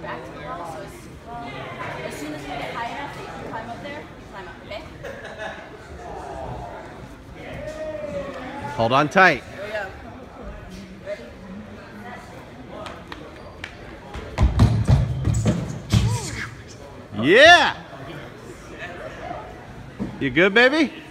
your back to the wall, so as soon as we get high enough that you can climb up there, climb up, okay? Hold on tight. Here we go. Ready? Yeah! You good, baby?